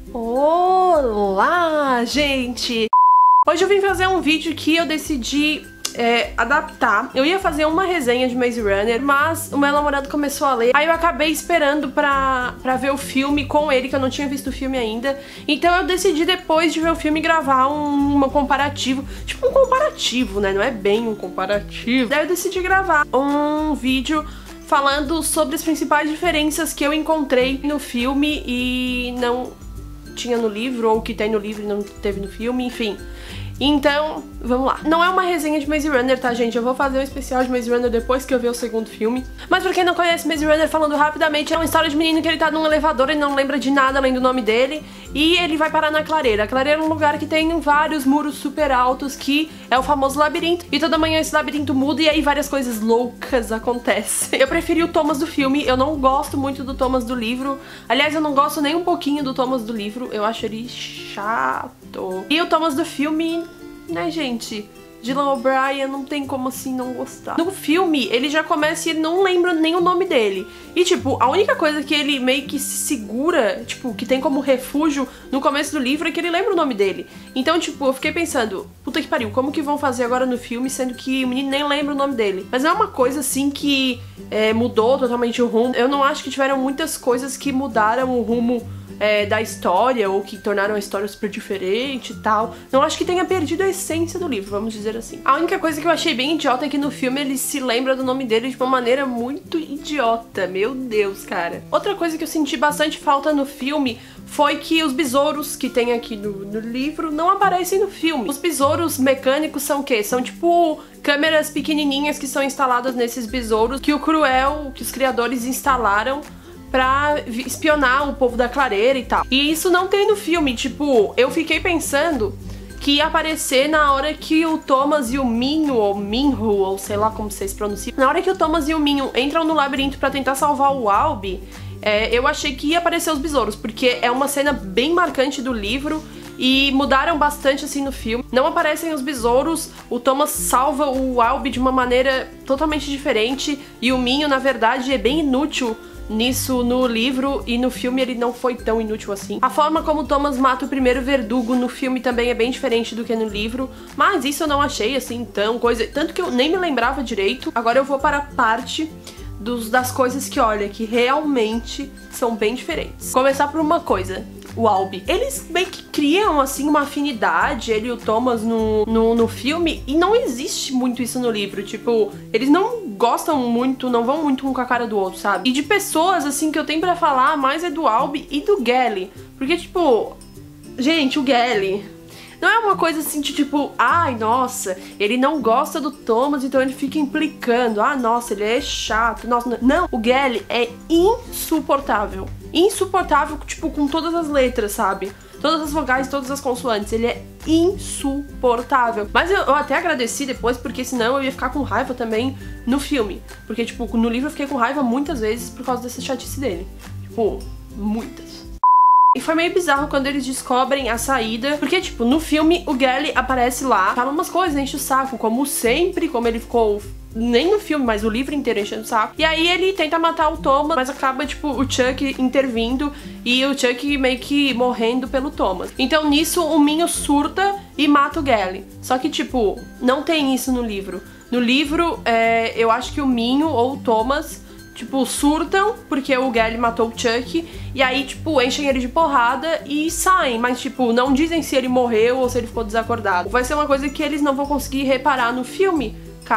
Olá, gente! Hoje eu vim fazer um vídeo que eu decidi adaptar. Eu ia fazer uma resenha de Maze Runner, mas o meu namorado começou a ler. Aí eu acabei esperando pra ver o filme com ele, que eu não tinha visto o filme ainda. Então eu decidi, depois de ver o filme, gravar um comparativo. Tipo um comparativo, né? Não é bem um comparativo. Daí eu decidi gravar um vídeo falando sobre as principais diferenças que eu encontrei no filme e não tinha no livro, ou que tem no livro e não teve no filme, enfim. Então, vamos lá. Não é uma resenha de Maze Runner, tá, gente? Eu vou fazer um especial de Maze Runner depois que eu ver o segundo filme. Mas pra quem não conhece Maze Runner, falando rapidamente, é uma história de menino que ele tá num elevador e não lembra de nada além do nome dele. E ele vai parar na clareira. A clareira é um lugar que tem vários muros super altos, que é o famoso labirinto. E toda manhã esse labirinto muda e aí várias coisas loucas acontecem. Eu preferi o Thomas do filme, eu não gosto muito do Thomas do livro. Aliás, eu não gosto nem um pouquinho do Thomas do livro, eu acho ele chato. E o Thomas do filme, né, gente? Dylan O'Brien, não tem como assim não gostar. No filme, ele já começa e ele não lembra nem o nome dele. E, tipo, a única coisa que ele meio que se segura, tipo, que tem como refúgio no começo do livro é que ele lembra o nome dele. Então, tipo, eu fiquei pensando, puta que pariu, como que vão fazer agora no filme, sendo que o menino nem lembra o nome dele? Mas não é uma coisa, assim, que mudou totalmente o rumo. Eu não acho que tiveram muitas coisas que mudaram o rumo da história, ou que tornaram a história super diferente e tal. Não acho que tenha perdido a essência do livro, vamos dizer assim. A única coisa que eu achei bem idiota é que no filme ele se lembra do nome dele de uma maneira muito idiota. Meu Deus, cara. Outra coisa que eu senti bastante falta no filme foi que os besouros que tem aqui no livro não aparecem no filme. Os besouros mecânicos são o quê? São tipo câmeras pequenininhas que são instaladas nesses besouros que que os criadores instalaram pra espionar o povo da clareira e tal. E isso não tem no filme, tipo, eu fiquei pensando que ia aparecer na hora que o Thomas e o Minho, ou Minho, ou sei lá como vocês pronunciam, na hora que o Thomas e o Minho entram no labirinto pra tentar salvar o Alby, eu achei que ia aparecer os besouros, porque é uma cena bem marcante do livro e mudaram bastante assim no filme. Não aparecem os besouros, o Thomas salva o Alby de uma maneira totalmente diferente e o Minho, na verdade, é bem inútil nisso no livro, e no filme ele não foi tão inútil assim. A forma como o Thomas mata o primeiro verdugo no filme também é bem diferente do que no livro, mas isso eu não achei assim tão coisa, tanto que eu nem me lembrava direito. Agora eu vou para a parte das coisas que, olha, que realmente são bem diferentes. Começar por uma coisa, o Alby. Eles meio que criam, assim, uma afinidade, ele e o Thomas no filme, e não existe muito isso no livro. Tipo, eles não gostam muito, não vão muito um com a cara do outro, sabe? E de pessoas, assim, que eu tenho pra falar mais é do Alby e do Gally. Porque, tipo, gente, o Gally não é uma coisa assim de tipo, ai, nossa, ele não gosta do Thomas, então ele fica implicando. Ah, nossa, ele é chato. Nossa, não, o Gally é insuportável. Insuportável, tipo, com todas as letras, sabe? Todas as vogais, todas as consoantes. Ele é insuportável. Mas eu até agradeci depois, porque senão eu ia ficar com raiva também no filme. Porque, tipo, no livro eu fiquei com raiva muitas vezes por causa dessa chatice dele. Tipo, muitas. E foi meio bizarro quando eles descobrem a saída, porque, tipo, no filme o Gally aparece lá, fala umas coisas, enche o saco, como sempre, como ele ficou nem no filme, mas o livro inteiro enchendo o saco. E aí ele tenta matar o Thomas, mas acaba, tipo, o Chuck intervindo e o Chuck meio que morrendo pelo Thomas. Então nisso o Minho surta e mata o Gally. Só que, tipo, não tem isso no livro. No livro, eu acho que o Minho ou o Thomas, tipo, surtam porque o Gally matou o Chuck e aí, tipo, enchem ele de porrada e saem, mas, tipo, não dizem se ele morreu ou se ele ficou desacordado. Vai ser uma coisa que eles não vão conseguir reparar no filme,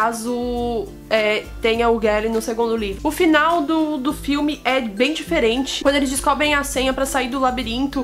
caso tenha o Gally no segundo livro. O final do filme é bem diferente. Quando eles descobrem a senha pra sair do labirinto,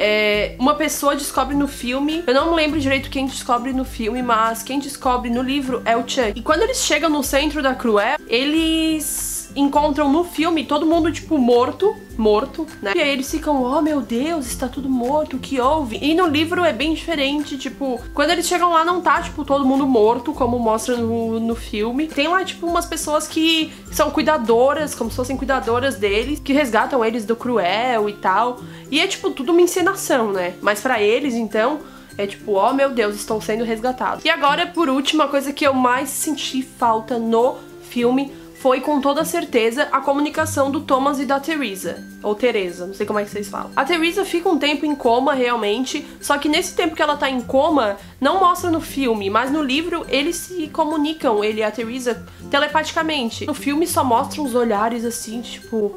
uma pessoa descobre no filme. Eu não me lembro direito quem descobre no filme, mas quem descobre no livro é o Chuck. E quando eles chegam no centro da Cruel, eles encontram no filme todo mundo, tipo, morto, né? E aí eles ficam, oh meu Deus, está tudo morto, o que houve? E no livro é bem diferente, tipo, quando eles chegam lá não tá, tipo, todo mundo morto, como mostra no filme. Tem lá, tipo, umas pessoas que são cuidadoras, como se fossem cuidadoras deles, que resgatam eles do Cruel e tal. E é, tipo, tudo uma encenação, né? Mas pra eles, então, é tipo, oh meu Deus, estão sendo resgatados. E agora, por último, a coisa que eu mais senti falta no filme foi com toda certeza a comunicação do Thomas e da Teresa, ou Teresa, não sei como é que vocês falam. A Teresa fica um tempo em coma realmente, só que nesse tempo que ela tá em coma, não mostra no filme, mas no livro eles se comunicam, ele e a Teresa, telepaticamente. No filme só mostram os olhares assim, tipo...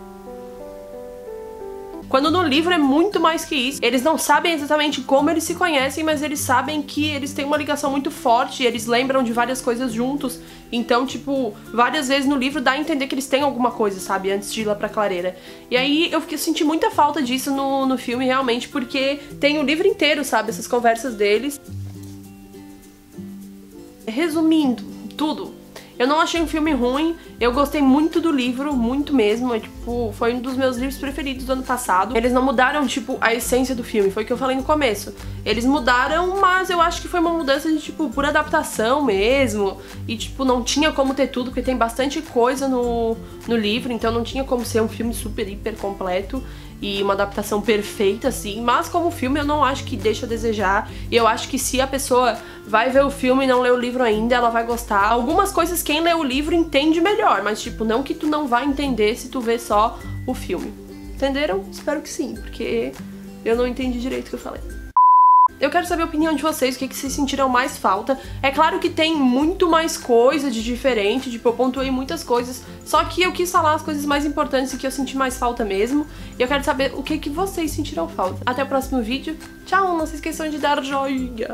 Quando no livro é muito mais que isso. Eles não sabem exatamente como eles se conhecem, mas eles sabem que eles têm uma ligação muito forte, eles lembram de várias coisas juntos. Então, tipo, várias vezes no livro dá a entender que eles têm alguma coisa, sabe? Antes de ir lá pra clareira. E aí eu senti muita falta disso no filme, realmente, porque tem o livro inteiro, sabe? Essas conversas deles. Resumindo, tudo. Eu não achei um filme ruim, eu gostei muito do livro, muito mesmo, tipo, foi um dos meus livros preferidos do ano passado. Eles não mudaram, tipo, a essência do filme, foi o que eu falei no começo. Eles mudaram, mas eu acho que foi uma mudança de, tipo, pura adaptação mesmo. E, tipo, não tinha como ter tudo, porque tem bastante coisa no livro, então não tinha como ser um filme super, hiper completo e uma adaptação perfeita, assim, mas como filme eu não acho que deixa a desejar, e eu acho que se a pessoa vai ver o filme e não lê o livro ainda, ela vai gostar. Algumas coisas quem lê o livro entende melhor, mas tipo, não que tu não vai entender se tu vê só o filme. Entenderam? Espero que sim, porque eu não entendi direito o que eu falei. Eu quero saber a opinião de vocês, o que vocês sentiram mais falta. É claro que tem muito mais coisa de diferente, tipo, eu pontuei muitas coisas, só que eu quis falar as coisas mais importantes e que eu senti mais falta mesmo. E eu quero saber o que vocês sentiram falta. Até o próximo vídeo. Tchau, não se esqueçam de dar joinha.